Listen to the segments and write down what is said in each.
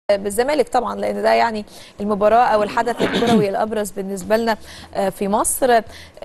بالزمالك طبعا، لان ده يعني المباراه او الحدث الكروي الابرز بالنسبه لنا في مصر.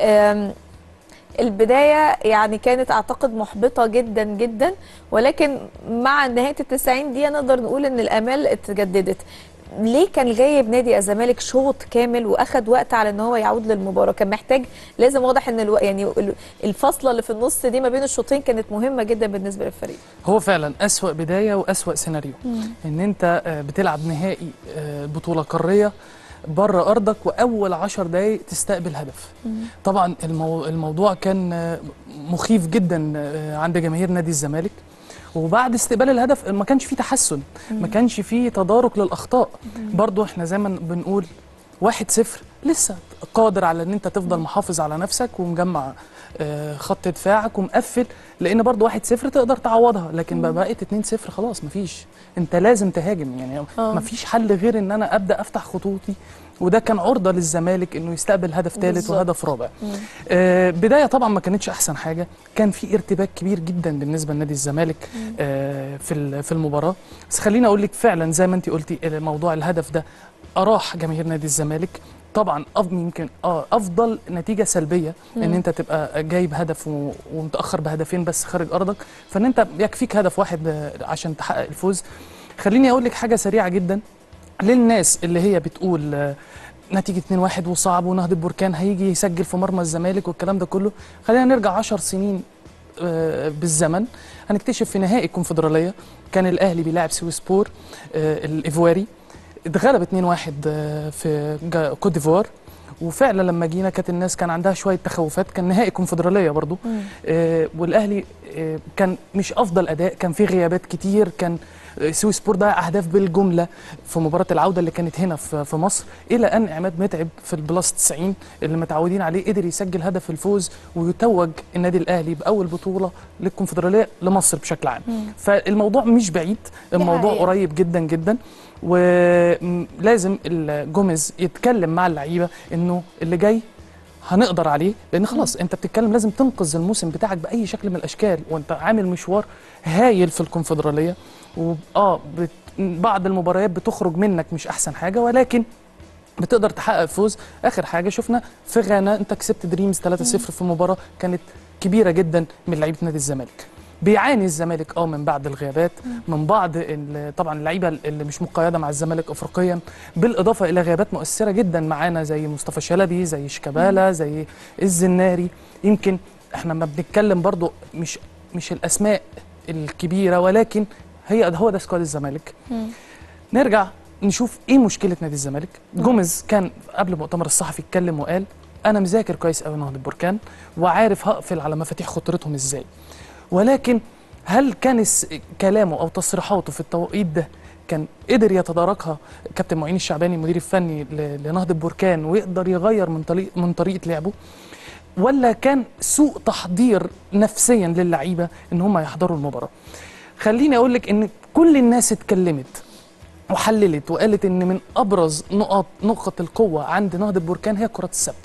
البدايه يعني كانت اعتقد محبطه جدا جدا، ولكن مع نهايه ال90 دقيقه نقدر نقول ان الامال اتجددت. ليه كان غايب نادي الزمالك شوط كامل واخد وقت على ان هو يعود للمباراه؟ كان محتاج، لازم، واضح ان يعني الفاصله اللي في النص دي ما بين الشوطين كانت مهمه جدا بالنسبه للفريق. هو فعلا أسوأ بداية وأسوأ سيناريو ان انت بتلعب نهائي بطولة قارية بره ارضك، واول 10 دقايق تستقبل هدف. طبعا الموضوع كان مخيف جدا عند جماهير نادي الزمالك. وبعد استقبال الهدف ما كانش فيه تحسن، ما كانش فيه تدارك للاخطاء. برضو احنا زي ما بنقول 1-0 لسه قادر على ان انت تفضل محافظ على نفسك ومجمع خط دفاعك ومقفل، لان برضو 1-0 تقدر تعوضها، لكن بقت 2-0 خلاص مفيش، انت لازم تهاجم. يعني مفيش حل غير ان انا ابدا افتح خطوطي، وده كان عرضه للزمالك انه يستقبل هدف ثالث وهدف رابع. بدايه طبعا ما كانتش احسن حاجه، كان في ارتباك كبير جدا بالنسبه لنادي الزمالك في المباراه. بس خليني اقول لك فعلا زي ما انت قلتي، موضوع الهدف ده اراح جماهير نادي الزمالك. طبعا يمكن افضل نتيجه سلبيه ان انت تبقى جايب هدف ومتاخر بهدفين بس خارج ارضك، فان انت يكفيك هدف واحد عشان تحقق الفوز. خليني اقول لك حاجه سريعه جدا للناس اللي هي بتقول نتيجه 2-1 وصعب ونهضة بركان هيجي يسجل في مرمى الزمالك والكلام ده كله. خلينا نرجع 10 سنين بالزمن، هنكتشف في نهائي الكونفدراليه كان الاهلي بيلاعب سويسبور الايفواري، اتغلب 2-1 في كوت ديفوار. وفعلا لما جينا كانت الناس كان عندها شويه تخوفات، كان نهائي كونفدراليه برضو. والاهلي كان مش افضل اداء، كان في غيابات كتير، كان سويسبور ضيع اهداف بالجمله في مباراه العوده اللي كانت هنا في مصر، الى ان عماد متعب في البلاس 90 اللي متعودين عليه قدر يسجل هدف الفوز ويتوج النادي الاهلي باول بطوله للكونفدراليه لمصر بشكل عام. فالموضوع مش بعيد، الموضوع قريب جدا جدا، ولازم جوميز يتكلم مع اللعيبه انه اللي جاي هنقدر عليه، لان خلاص انت بتتكلم لازم تنقذ الموسم بتاعك باي شكل من الاشكال، وانت عامل مشوار هايل في الكونفدراليه. بعض المباريات بتخرج منك مش احسن حاجه، ولكن بتقدر تحقق فوز. اخر حاجه شفنا في غانا انت كسبت دريمز 3-0 في مباراه كانت كبيره جدا من لعيبه نادي الزمالك. بيعاني الزمالك من بعض الغيابات، من بعض طبعا اللعيبه اللي مش مقيده مع الزمالك افريقيا، بالاضافه الى غيابات مؤثره جدا معانا زي مصطفى شلبي، زي شيكابالا، زي الزناري. يمكن احنا ما بنتكلم برضو مش الاسماء الكبيره، ولكن هو ده سكواد الزمالك. نرجع نشوف ايه مشكله نادي الزمالك. جوميز كان قبل المؤتمر الصحفي اتكلم وقال انا مذاكر كويس قوي نهضة بركان وعارف هقفل على مفاتيح خطورتهم ازاي، ولكن هل كان كلامه او تصريحاته في التوقيت ده كان قدر يتداركها كابتن معين الشعباني المدير الفني لنهضة بركان ويقدر يغير من طريقه لعبه، ولا كان سوء تحضير نفسيا للعيبه ان هم يحضروا المباراه؟ خليني اقول لك ان كل الناس اتكلمت وحللت وقالت ان من ابرز نقط القوه عند نهضة بركان هي الكرات الثابته.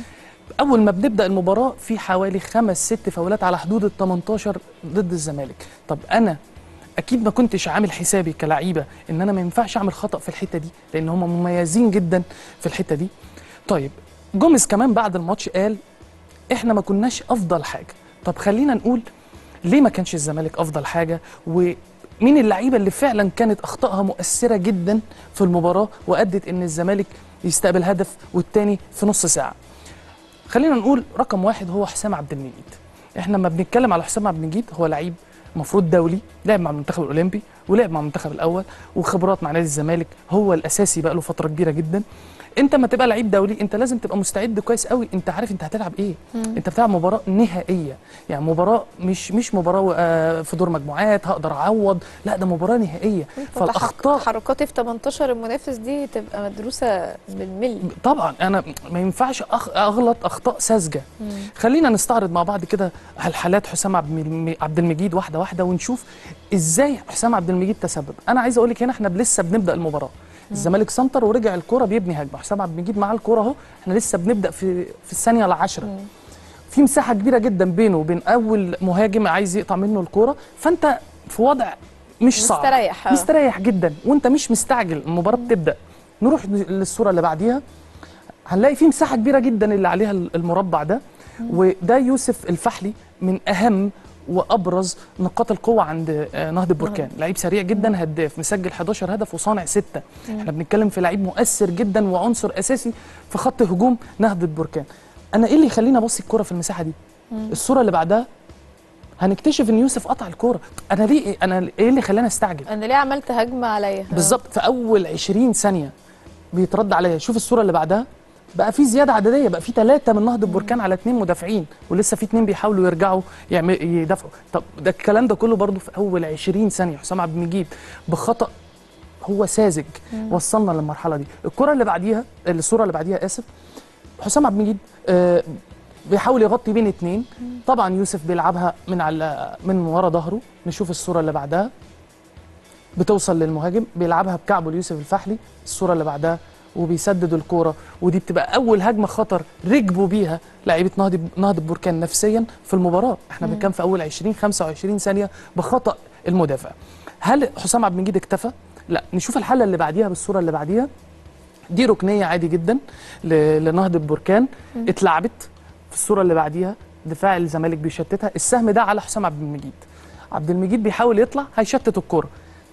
اول ما بنبدا المباراه في حوالي 5-6 فاولات على حدود ال18 ضد الزمالك. طب انا اكيد ما كنتش عامل حسابي كلعيبه ان انا ما ينفعش اعمل خطا في الحته دي، لان هم مميزين جدا في الحته دي. طيب جوميز كمان بعد الماتش قال احنا ما كناش افضل حاجه. طب خلينا نقول ليه ما كانش الزمالك افضل حاجه، ومين اللعيبه اللي فعلا كانت اخطائها مؤثره جدا في المباراه وادت ان الزمالك يستقبل هدف والتاني في نص ساعه. خلينا نقول رقم واحد هو حسام عبد المجيد. احنا لما بنتكلم على حسام عبد المجيد هو لعيب مفروض دولي، لعب مع المنتخب الاولمبي ولعب مع المنتخب الاول وخبرات مع نادي الزمالك، هو الاساسي بقى له فتره كبيره جدا. انت لما تبقى لعيب دولي انت لازم تبقى مستعد كويس قوي، انت عارف انت هتلعب ايه. انت بتلعب مباراه نهائيه، يعني مباراه مش مباراه في دور مجموعات هقدر اعوض، لا ده مباراه نهائيه. فالاخطاء تحركاتي في 18 المنافس دي تبقى مدروسه بالملي. طبعا انا ما ينفعش اغلط اخطاء ساذجه. خلينا نستعرض مع بعض كده الحالات حسام عبد المجيد واحده واحده ونشوف ازاي حسام عبد المجيد تسبب. انا عايز اقول لك هنا احنا لسه بنبدا المباراه، الزمالك سنتر ورجع الكوره بيبني هجمه، حسام عبد المجيد معاه الكوره اهو، احنا لسه بنبدا في الثانيه ال10، في مساحه كبيره جدا بينه وبين اول مهاجم عايز يقطع منه الكوره، فانت في وضع مش صعب، مستريح مستريح جدا، وانت مش مستعجل المباراه بتبدا. نروح للصوره اللي بعديها، هنلاقي فيه مساحه كبيره جدا اللي عليها المربع ده، وده يوسف الفحلي من اهم وابرز نقاط القوه عند نهضه بركان. لعيب سريع جدا، هداف، مسجل 11 هدف وصانع 6. احنا بنتكلم في لعيب مؤثر جدا وعنصر اساسي في خط هجوم نهضه بركان. انا ايه اللي يخليني ابصي الكره في المساحه دي؟ الصوره اللي بعدها هنكتشف ان يوسف قطع الكوره. انا ايه اللي خلاني استعجل؟ انا ليه عملت هجمه عليا؟ بالظبط، في اول 20 ثانيه بيترد عليا. شوف الصوره اللي بعدها، بقى في زياده عدديه، بقى في 3 من نهضه بركان على 2 مدافعين، ولسه في 2 بيحاولوا يرجعوا يدافعوا. طب ده الكلام ده كله برضو في اول 20 ثانيه. حسام عبد المجيد بخطأ هو ساذج وصلنا للمرحله دي. الكره اللي بعديها، الصوره اللي بعديها اسف، حسام عبد المجيد بيحاول يغطي بين 2. طبعا يوسف بيلعبها من ورا ظهره. نشوف الصوره اللي بعدها، بتوصل للمهاجم، بيلعبها بكعبه ليوسف الفحلي. الصوره اللي بعدها وبيسدد الكوره، ودي بتبقى اول هجمه خطر ركبوا بيها لاعيبه نهضه بركان نفسيا في المباراه. احنا بنتكلم في اول 25 ثانيه بخطأ المدافع. هل حسام عبد المجيد اكتفى؟ لا. نشوف الحاله اللي بعديها بالصوره اللي بعديها، دي ركنيه عادي جدا لنهضه بركان، اتلعبت. في الصوره اللي بعديها دفاع الزمالك بيشتتها، السهم ده على حسام عبد المجيد. عبد المجيد بيحاول يطلع، هيشتت الكوره،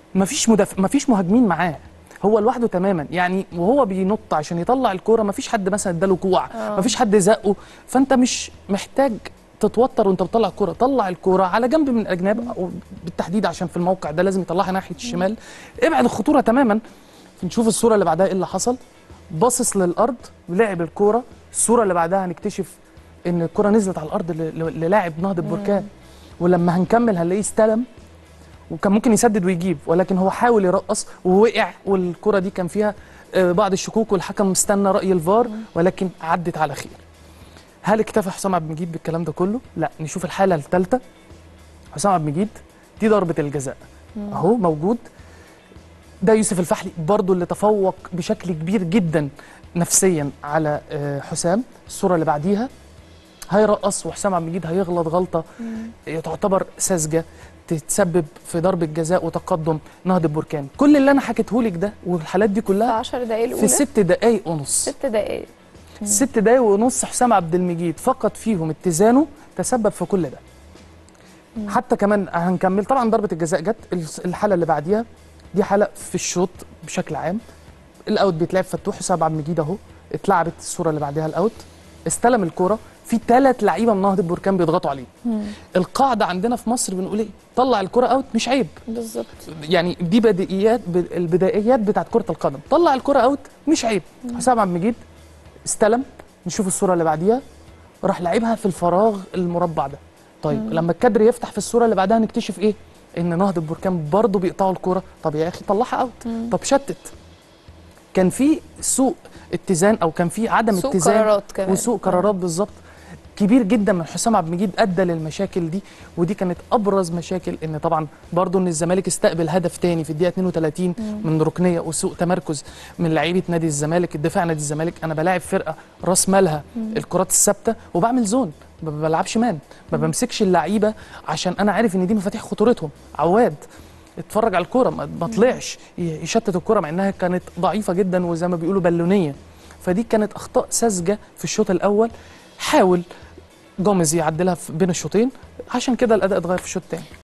مفيش مهاجمين معاه، هو لوحده تماما يعني. وهو بينط عشان يطلع الكوره، مفيش حد مثلا اداله كوع، مفيش حد زقه، فانت مش محتاج تتوتر وانت بتطلع الكوره. طلع الكوره على جنب من الاجناب، او بالتحديد عشان في الموقع ده لازم يطلعها ناحيه الشمال، ابعد الخطوره تماما. نشوف الصوره اللي بعدها ايه اللي حصل، باصص للارض ولعب الكوره. الصوره اللي بعدها هنكتشف ان الكوره نزلت على الارض للاعب نهضه بركان، ولما هنكمل هنلاقيه استلم وكان ممكن يسدد ويجيب، ولكن هو حاول يرقص ووقع، والكرة دي كان فيها بعض الشكوك، والحكم مستنى رأي الفار، ولكن عدت على خير. هل اكتفى حسام عبد المجيد بالكلام ده كله؟ لا. نشوف الحالة الثالثة. حسام عبد المجيد، دي ضربة الجزاء اهو موجود. ده يوسف الفحلي برضو اللي تفوق بشكل كبير جدا نفسيا على حسام. الصورة اللي بعديها هيرقص، وحسام عبد المجيد هيغلط غلطة تعتبر ساذجة تتسبب في ضربة جزاء وتقدم نهضة بركان. كل اللي انا حكيته لك ده والحالات دي كلها في 10 دقائق الاولى، في 6 دقائق ونص. 6 دقائق 6 دقائق ونص حسام عبد المجيد فقد فيهم اتزانه، تسبب في كل ده. حتى كمان هنكمل. طبعا ضربة الجزاء جت. الحالة اللي بعديها دي حالة في الشوط بشكل عام. الاوت بيتلعب فتوح، حسام عبد المجيد اهو اتلعبت. الصورة اللي بعديها الاوت، استلم الكرة، في 3 لعيبه من نهضه بركان بيضغطوا عليه. القاعده عندنا في مصر بنقول ايه؟ طلع الكره اوت، مش عيب. بالظبط، يعني دي البدائيات بتاعت كره القدم. طلع الكره اوت مش عيب. حسام عبد المجيد استلم. نشوف الصوره اللي بعديها، راح لعبها في الفراغ المربع ده. طيب لما الكادر يفتح في الصوره اللي بعدها نكتشف ايه؟ ان نهضه بركان برضه بيقطعوا الكره. طب يا اخي طلعها اوت، طب شتت. كان في سوء اتزان، او كان في عدم سوء اتزان قرارات كمان، وسوء قرارات بالظبط كبير جدا من حسام عبد المجيد ادى للمشاكل دي. ودي كانت ابرز مشاكل، ان طبعا برضو ان الزمالك استقبل هدف تاني في الدقيقه 32 من ركنيه وسوء تمركز من لعيبه نادي الزمالك. الدفاع نادي الزمالك، انا بلاعب فرقه راس مالها الكرات الثابته وبعمل زون، ما بلعبش مان، ما بمسكش اللعيبه عشان انا عارف ان دي مفاتيح خطورتهم. عواد اتفرج على الكوره، ما طلعش يشتت الكوره مع انها كانت ضعيفه جدا وزي ما بيقولوا بالونيه. فدي كانت اخطاء ساذجه في الشوط الاول، حاول جوميز يعدلها بين الشوطين، عشان كده الاداء اتغير في الشوط الثاني.